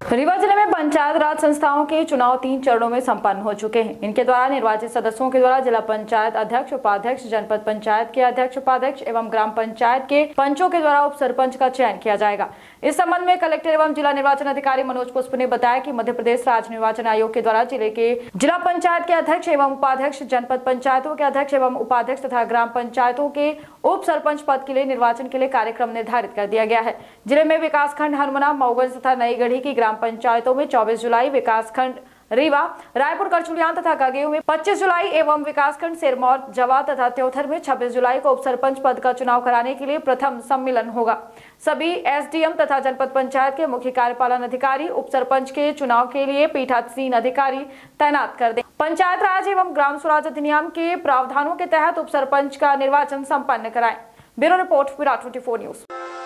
रीवा जिले में पंचायत राज संस्थाओं के चुनाव 3 चरणों में संपन्न हो चुके हैं। इनके द्वारा निर्वाचित सदस्यों के द्वारा जिला पंचायत अध्यक्ष, उपाध्यक्ष, जनपद पंचायत के अध्यक्ष, उपाध्यक्ष एवं ग्राम पंचायत के पंचों के द्वारा उप सरपंच का चयन किया जाएगा। इस संबंध में कलेक्टर एवं जिला निर्वाचन अधिकारी मनोज पुष्प ने बताया कि मध्य प्रदेश राज्य निर्वाचन आयोग के द्वारा जिले के जिला पंचायत के अध्यक्ष एवं उपाध्यक्ष, जनपद पंचायतों के अध्यक्ष एवं उपाध्यक्ष तथा ग्राम पंचायतों के उप सरपंच पद के लिए निर्वाचन के लिए कार्यक्रम निर्धारित कर दिया गया है। जिले में विकासखंड हनुमना, मऊगंज तथा नई गढ़ी की ग्राम पंचायतों में 24 जुलाई, विकासखंड रीवा, रायपुर, करचुलियान तथा गगेऊ में 25 जुलाई एवं विकासखंड सिरमौर, जवा तथा त्योथर में 26 जुलाई को उप सरपंच पद का चुनाव कराने के लिए प्रथम सम्मेलन होगा। सभी एसडीएम तथा जनपद पंचायत के मुख्य कार्यपालन अधिकारी उप सरपंच के चुनाव के लिए पीठासीन अधिकारी तैनात कर दें। पंचायत राज एवं ग्राम स्वराज अधिनियम के प्रावधानों के तहत उप सरपंच का निर्वाचन संपन्न कराएं। Bureau report, Virat 24 news.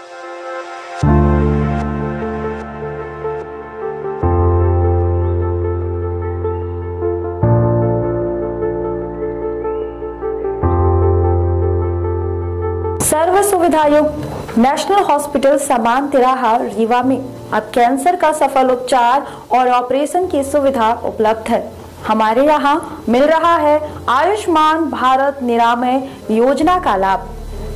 सर्व सुविधा युक्त नेशनल हॉस्पिटल समान तिराहा रीवा में अब कैंसर का सफल उपचार और ऑपरेशन की सुविधा उपलब्ध है। हमारे यहाँ मिल रहा है आयुष्मान भारत निरामय योजना का लाभ।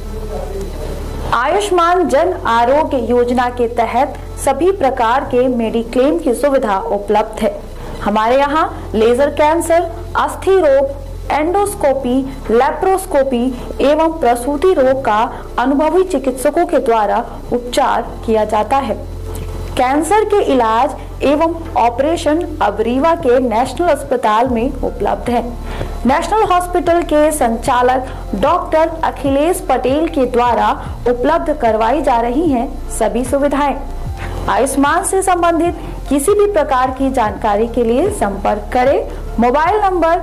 आयुष्मान जन आरोग्य योजना के तहत सभी प्रकार के मेडिक्लेम की सुविधा उपलब्ध है। हमारे यहाँ लेजर कैंसर, अस्थि रोग, एंडोस्कोपी, लेप्रोस्कोपी एवं प्रसूति रोग का अनुभवी चिकित्सकों के द्वारा उपचार किया जाता है। कैंसर के इलाज एवं ऑपरेशन अब रीवा के नेशनल अस्पताल में उपलब्ध है। नेशनल हॉस्पिटल के संचालक डॉक्टर अखिलेश पटेल के द्वारा उपलब्ध करवाई जा रही हैं सभी सुविधाएं। आयुष्मान से संबंधित किसी भी प्रकार की जानकारी के लिए संपर्क करें मोबाइल नंबर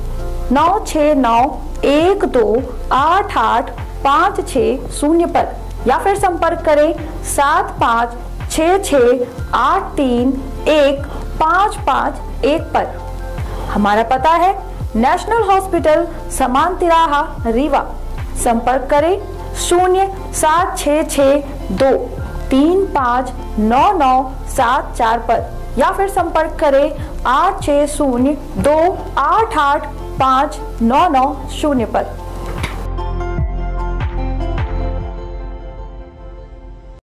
9691288560 पर या फिर संपर्क करें 7566831551 पर। हमारा पता है नेशनल हॉस्पिटल समान तिराहा रीवा। संपर्क करें 07662359974 पर या फिर संपर्क करें 8602885990 पर।